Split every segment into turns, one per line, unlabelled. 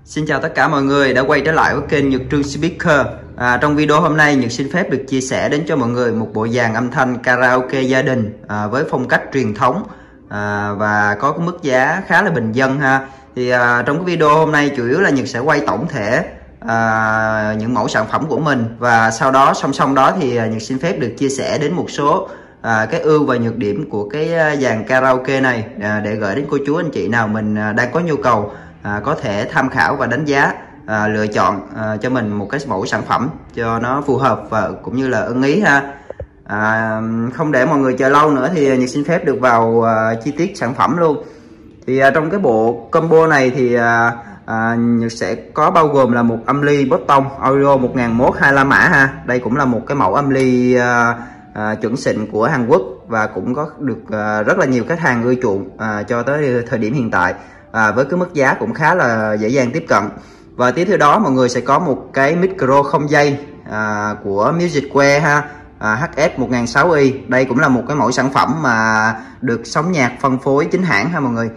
Xin chào tất cả mọi người đã quay trở lại với kênh Nhật Trương Speaker. Trong video hôm nay Nhật xin phép được chia sẻ đến cho mọi người một bộ dàn âm thanh karaoke gia đình với phong cách truyền thống và có cái mức giá khá là bình dân ha. Thì trong cái video hôm nay chủ yếu là Nhật sẽ quay tổng thể những mẫu sản phẩm của mình, và sau đó song song đó thì Nhật xin phép được chia sẻ đến một số cái ưu và nhược điểm của cái dàn karaoke này để gửi đến cô chú anh chị nào mình đang có nhu cầu có thể tham khảo và đánh giá, lựa chọn cho mình một cái mẫu sản phẩm cho nó phù hợp và cũng như là ưng ý ha. Không để mọi người chờ lâu nữa thì Nhật xin phép được vào chi tiết sản phẩm luôn. Thì trong cái bộ combo này thì Nhật sẽ có bao gồm là một âm ly bottom audio 1001 25 mã ha. Đây cũng là một cái mẫu âm ly chuẩn xịn của Hàn Quốc và cũng có được rất là nhiều khách hàng ưa chuộng cho tới thời điểm hiện tại, với cái mức giá cũng khá là dễ dàng tiếp cận. Và tiếp theo đó mọi người sẽ có một cái micro không dây của Musicware ha, HS 1006i. Đây cũng là một cái mẫu sản phẩm mà được Sóng Nhạc phân phối chính hãng ha mọi người.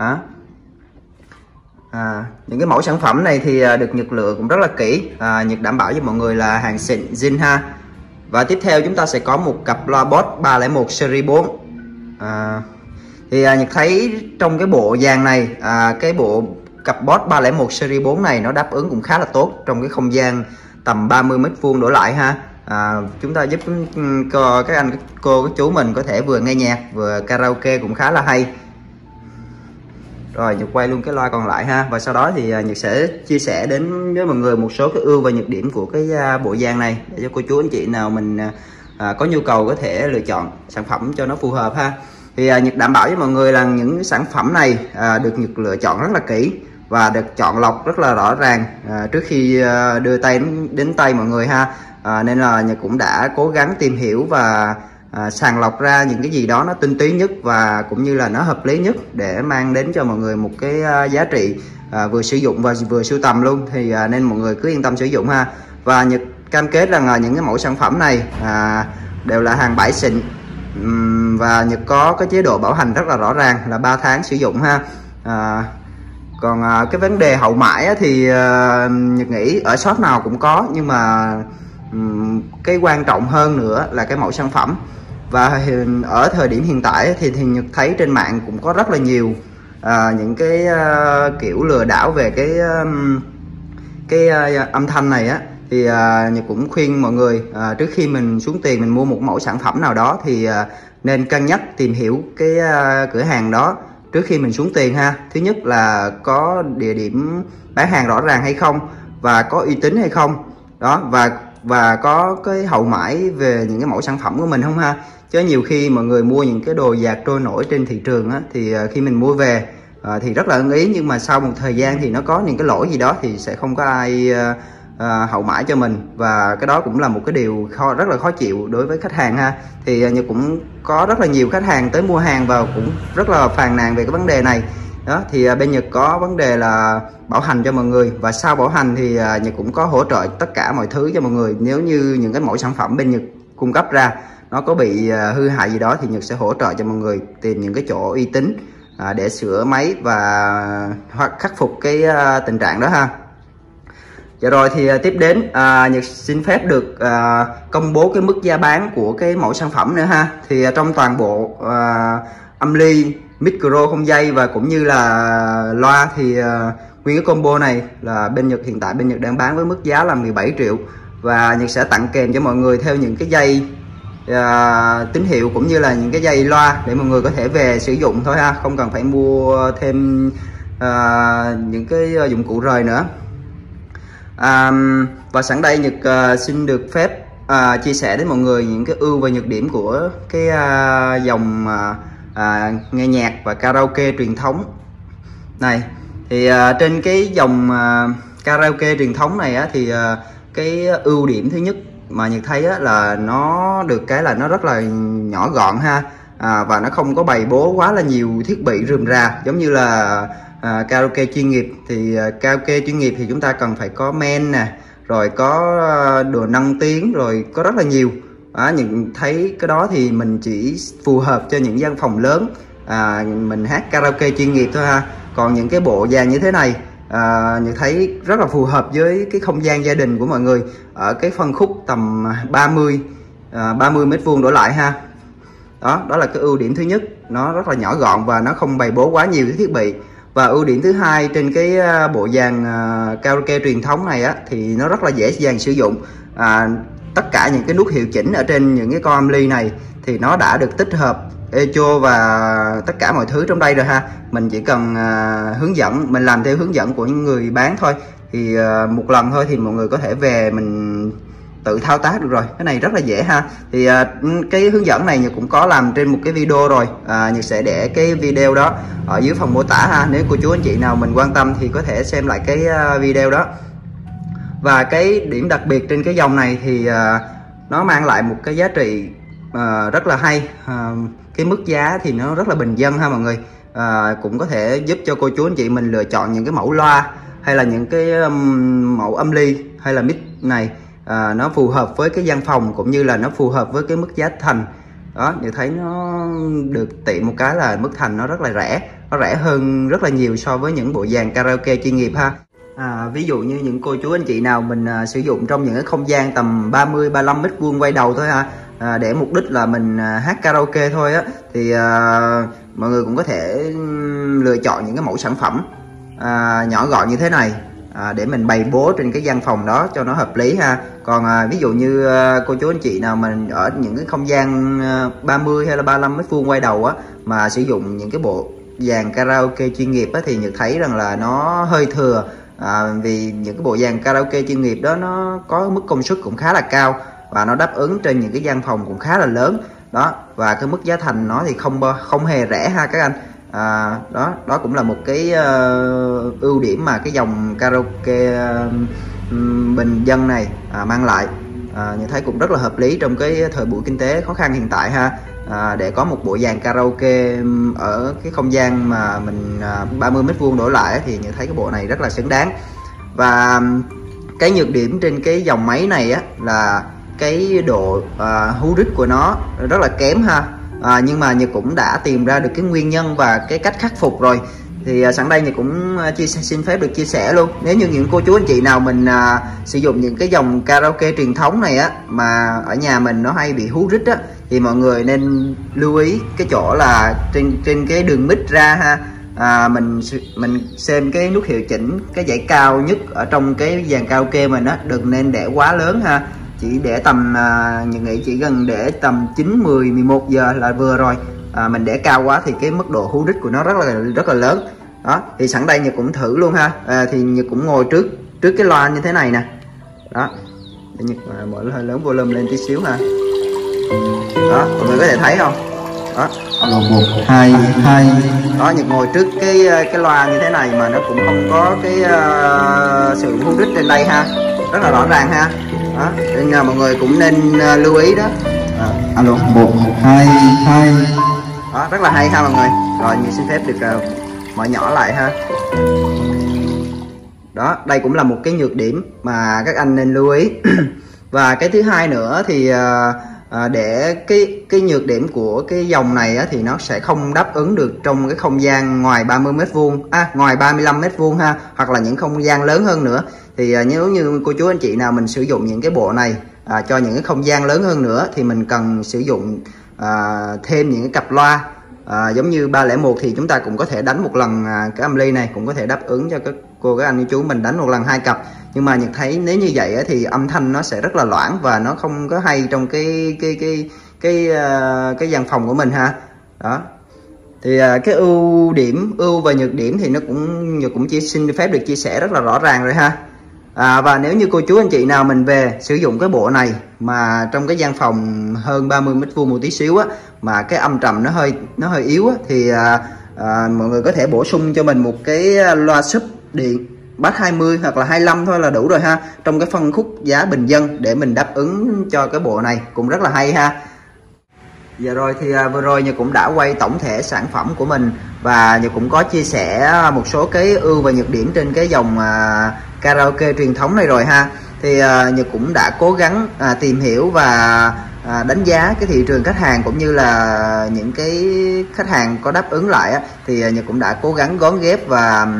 Những cái mẫu sản phẩm này thì được Nhật lựa cũng rất là kỹ, Nhật đảm bảo với mọi người là hàng xịn zin ha. Và tiếp theo chúng ta sẽ có một cặp loa Boss 301 series 4. Thì Nhật thấy trong cái bộ dàn này, cái bộ cặp Boss 301 series 4 này nó đáp ứng cũng khá là tốt trong cái không gian tầm 30 m² đổ lại ha. Chúng ta giúp các anh các cô các chú mình có thể vừa nghe nhạc vừa karaoke cũng khá là hay. Rồi Nhật quay luôn cái loa còn lại ha, và sau đó thì Nhật sẽ chia sẻ đến với mọi người một số cái ưu và nhược điểm của cái bộ dàn này để cho cô chú anh chị nào mình có nhu cầu có thể lựa chọn sản phẩm cho nó phù hợp ha. Thì Nhật đảm bảo với mọi người là những sản phẩm này được Nhật lựa chọn rất là kỹ và được chọn lọc rất là rõ ràng trước khi đưa tay đến tay mọi người ha. Nên là Nhật cũng đã cố gắng tìm hiểu và sàng lọc ra những cái gì đó nó tinh túy nhất và cũng như là nó hợp lý nhất để mang đến cho mọi người một cái giá trị vừa sử dụng và vừa sưu tầm luôn. Thì nên mọi người cứ yên tâm sử dụng ha. Và Nhật cam kết rằng những cái mẫu sản phẩm này đều là hàng bãi xịn, và Nhật có cái chế độ bảo hành rất là rõ ràng là 3 tháng sử dụng ha. Còn cái vấn đề hậu mãi thì Nhật nghĩ ở shop nào cũng có, nhưng mà cái quan trọng hơn nữa là cái mẫu sản phẩm. Và ở thời điểm hiện tại thì Nhật thấy trên mạng cũng có rất là nhiều những cái kiểu lừa đảo về cái âm thanh này á. Thì Nhật cũng khuyên mọi người trước khi mình xuống tiền mình mua một mẫu sản phẩm nào đó thì nên cân nhắc tìm hiểu cái cửa hàng đó trước khi mình xuống tiền ha. Thứ nhất là có địa điểm bán hàng rõ ràng hay không, và có uy tín hay không đó, và có cái hậu mãi về những cái mẫu sản phẩm của mình không ha. Chứ nhiều khi mọi người mua những cái đồ dạt trôi nổi trên thị trường á, thì khi mình mua về thì rất là ưng ý, nhưng mà sau một thời gian thì nó có những cái lỗi gì đó thì sẽ không có ai hậu mãi cho mình, và cái đó cũng là một cái điều rất là khó chịu đối với khách hàng ha. Thì Nhật cũng có rất là nhiều khách hàng tới mua hàng và cũng rất là phàn nàn về cái vấn đề này đó. Thì bên Nhật có vấn đề là bảo hành cho mọi người, và sau bảo hành thì Nhật cũng có hỗ trợ tất cả mọi thứ cho mọi người. Nếu như những cái mẫu sản phẩm bên Nhật cung cấp ra nó có bị hư hại gì đó thì Nhật sẽ hỗ trợ cho mọi người tìm những cái chỗ uy tín để sửa máy và hoặc khắc phục cái tình trạng đó ha. Dạ rồi, thì tiếp đến Nhật xin phép được công bố cái mức giá bán của cái mẫu sản phẩm nữa ha. Thì trong toàn bộ âm ly, micro không dây và cũng như là loa thì nguyên cái combo này là bên Nhật hiện tại bên Nhật đang bán với mức giá là 17 triệu. Và Nhật sẽ tặng kèm cho mọi người theo những cái dây tín hiệu cũng như là những cái dây loa để mọi người có thể về sử dụng thôi ha, không cần phải mua thêm những cái dụng cụ rời nữa. Và sẵn đây Nhật xin được phép chia sẻ đến mọi người những cái ưu và nhược điểm của cái dòng nghe nhạc và karaoke truyền thống này. Thì trên cái dòng karaoke truyền thống này á, thì cái ưu điểm thứ nhất mà Nhật thấy á, là nó được cái là nó rất là nhỏ gọn ha, và nó không có bày bố quá là nhiều thiết bị rườm rà giống như là karaoke chuyên nghiệp. Thì karaoke chuyên nghiệp thì chúng ta cần phải có men nè, rồi có đồ nâng tiếng, rồi có rất là nhiều. Những thấy cái đó thì mình chỉ phù hợp cho những văn phòng lớn mình hát karaoke chuyên nghiệp thôi ha. Còn những cái bộ dàn như thế này Nhật thấy rất là phù hợp với cái không gian gia đình của mọi người ở cái phân khúc tầm 30 mét vuông đổ lại ha. Đó là cái ưu điểm thứ nhất, nó rất là nhỏ gọn và nó không bày bố quá nhiều cái thiết bị. Và ưu điểm thứ hai trên cái bộ dàn karaoke truyền thống này á, thì nó rất là dễ dàng sử dụng. Tất cả những cái nút hiệu chỉnh ở trên những cái con âm ly này thì nó đã được tích hợp echo và tất cả mọi thứ trong đây rồi ha. Mình chỉ cần hướng dẫn, mình làm theo hướng dẫn của những người bán thôi, thì một lần thôi thì mọi người có thể về mình tự thao tác được rồi. Cái này rất là dễ ha. Thì cái hướng dẫn này Nhật cũng có làm trên một cái video rồi. Nhật sẽ để cái video đó ở dưới phần mô tả ha. Nếu cô chú anh chị nào mình quan tâm thì có thể xem lại cái video đó. Và cái điểm đặc biệt trên cái dòng này thì nó mang lại một cái giá trị rất là hay. Cái mức giá thì nó rất là bình dân ha mọi người. Cũng có thể giúp cho cô chú anh chị mình lựa chọn những cái mẫu loa hay là những cái mẫu âm ly hay là mic này nó phù hợp với cái gian phòng, cũng như là nó phù hợp với cái mức giá thành. Đó, như thấy nó được tiện một cái là mức thành nó rất là rẻ, nó rẻ hơn rất là nhiều so với những bộ dàn karaoke chuyên nghiệp ha. Ví dụ như những cô chú anh chị nào mình sử dụng trong những cái không gian tầm 30-35 mét vuông quay đầu thôi ha, để mục đích là mình hát karaoke thôi á, thì mọi người cũng có thể lựa chọn những cái mẫu sản phẩm nhỏ gọn như thế này để mình bày bố trên cái gian phòng đó cho nó hợp lý ha. Còn ví dụ như cô chú anh chị nào mình ở những cái không gian 30 hay là 35 mét vuông quay đầu á, mà sử dụng những cái bộ dàn karaoke chuyên nghiệp á, thì Nhật thấy rằng là nó hơi thừa. Vì những cái bộ dàn karaoke chuyên nghiệp đó nó có mức công suất cũng khá là cao và nó đáp ứng trên những cái gian phòng cũng khá là lớn đó, và cái mức giá thành nó thì không hề rẻ ha các anh. Đó cũng là một cái ưu điểm mà cái dòng karaoke bình dân này mang lại. Như thấy cũng rất là hợp lý trong cái thời buổi kinh tế khó khăn hiện tại ha. Để có một bộ dàn karaoke ở cái không gian mà mình 30 mét vuông đổ lại thì Như thấy cái bộ này rất là xứng đáng. Và cái nhược điểm trên cái dòng máy này á là cái độ hú rít của nó rất là kém ha. Nhưng mà Như cũng đã tìm ra được cái nguyên nhân và cái cách khắc phục rồi. Thì sẵn đây Như cũng xin phép được chia sẻ luôn. Nếu như những cô chú anh chị nào mình sử dụng những cái dòng karaoke truyền thống này á, mà ở nhà mình nó hay bị hú rít á, thì mọi người nên lưu ý cái chỗ là trên cái đường mic ra ha. Mình xem cái nút hiệu chỉnh cái dãy cao nhất ở trong cái dàn karaoke mình á, đừng nên để quá lớn ha. Chỉ để tầm Như nghĩ chỉ cần để tầm 9, 10, 11 giờ là vừa rồi. Mình để cao quá thì cái mức độ hú rít của nó rất là lớn. Đó, thì sẵn đây Như cũng thử luôn ha. Thì Như cũng ngồi trước cái loa như thế này nè. Đó, để Như mở hơi lớn volume lên tí xíu ha. Đó, mọi người có thể thấy không? Đó,
1, 2, 2.
Đó, Nhật ngồi trước cái loa như thế này mà nó cũng không có cái sự hú rít trên đây ha, rất là rõ ràng ha. Đó, nên mọi người cũng nên lưu ý đó.
Alo, 1, 2, 2.
Đó, rất là hay ha mọi người. Rồi Nhật xin phép được mở nhỏ lại ha. Đó, đây cũng là một cái nhược điểm mà các anh nên lưu ý. Và cái thứ hai nữa thì để cái nhược điểm của cái dòng này á, thì nó sẽ không đáp ứng được trong cái không gian ngoài 30 mét vuông, ngoài 35 mét vuông ha, hoặc là những không gian lớn hơn nữa. Thì nếu như cô chú anh chị nào mình sử dụng những cái bộ này cho những cái không gian lớn hơn nữa thì mình cần sử dụng thêm những cái cặp loa giống như 301 thì chúng ta cũng có thể đánh một lần cái âm ly này cũng có thể đáp ứng cho các cô các anh chú mình đánh một lần 2 cặp. Nhưng mà Nhật thấy nếu như vậy thì âm thanh nó sẽ rất là loãng và nó không có hay trong cái gian phòng của mình ha. Đó, thì cái ưu và nhược điểm thì Nhật cũng chỉ xin phép được chia sẻ rất là rõ ràng rồi ha. Và nếu như cô chú anh chị nào mình về sử dụng cái bộ này mà trong cái gian phòng hơn 30 mét vuông một tí xíu á, mà cái âm trầm nó hơi yếu á, thì mọi người có thể bổ sung cho mình một cái loa sub điện bass 20 hoặc là 25 thôi là đủ rồi ha, trong cái phân khúc giá bình dân để mình đáp ứng cho cái bộ này cũng rất là hay ha. Giờ rồi thì vừa rồi Nhật cũng đã quay tổng thể sản phẩm của mình và Nhật cũng có chia sẻ một số cái ưu và nhược điểm trên cái dòng karaoke truyền thống này rồi ha. Thì Nhật cũng đã cố gắng tìm hiểu và đánh giá cái thị trường khách hàng cũng như là những cái khách hàng có đáp ứng lại á, thì Nhật cũng đã cố gắng gón ghép và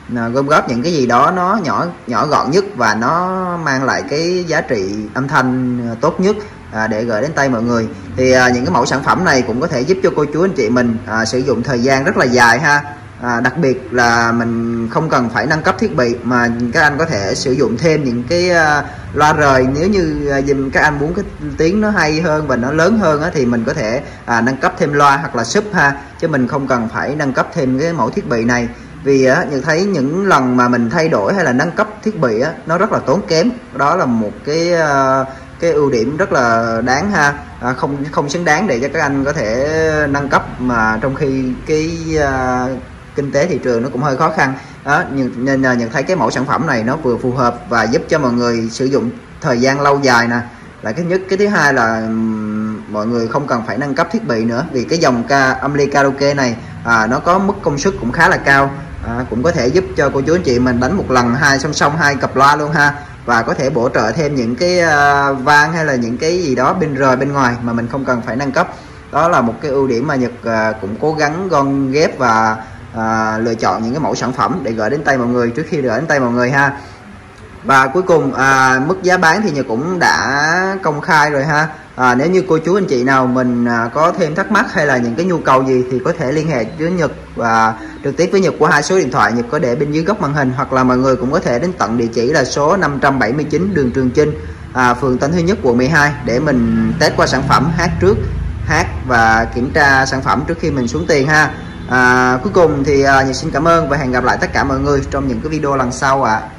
gom góp những cái gì đó nó nhỏ gọn nhất và nó mang lại cái giá trị âm thanh tốt nhất để gửi đến tay mọi người. Thì những cái mẫu sản phẩm này cũng có thể giúp cho cô chú anh chị mình sử dụng thời gian rất là dài ha. Đặc biệt là mình không cần phải nâng cấp thiết bị mà các anh có thể sử dụng thêm những cái loa rời. Nếu như các anh muốn cái tiếng nó hay hơn và nó lớn hơn thì mình có thể nâng cấp thêm loa hoặc là sub ha, chứ mình không cần phải nâng cấp thêm cái mẫu thiết bị này. Vì nhận thấy những lần mà mình thay đổi hay là nâng cấp thiết bị nó rất là tốn kém. Đó là một cái ưu điểm rất là đáng ha. Không xứng đáng để cho các anh có thể nâng cấp mà trong khi cái kinh tế thị trường nó cũng hơi khó khăn đó. Nên nhận thấy cái mẫu sản phẩm này nó vừa phù hợp và giúp cho mọi người sử dụng thời gian lâu dài nè, là cái nhất. Cái thứ hai là mọi người không cần phải nâng cấp thiết bị nữa, vì cái dòng âm ly karaoke này nó có mức công suất cũng khá là cao, cũng có thể giúp cho cô chú anh chị mình đánh một lần song song 2 cặp loa luôn ha, và có thể bổ trợ thêm những cái vang hay là những cái gì đó bên rời bên ngoài mà mình không cần phải nâng cấp. Đó là một cái ưu điểm mà Nhật cũng cố gắng gom ghép và lựa chọn những cái mẫu sản phẩm để gửi đến tay mọi người trước khi gửi đến tay mọi người ha. Và cuối cùng mức giá bán thì Nhật cũng đã công khai rồi ha. Nếu như cô chú anh chị nào mình có thêm thắc mắc hay là những cái nhu cầu gì thì có thể liên hệ với Nhật và trực tiếp với Nhật qua 2 số điện thoại Nhật có để bên dưới góc màn hình, hoặc là mọi người cũng có thể đến tận địa chỉ là số 579 đường Trường Chinh, phường Tân Thứ Nhất, quận 12 để mình test qua sản phẩm, hát và kiểm tra sản phẩm trước khi mình xuống tiền ha. Cuối cùng thì Nhật xin cảm ơn và hẹn gặp lại tất cả mọi người trong những cái video lần sau ạ.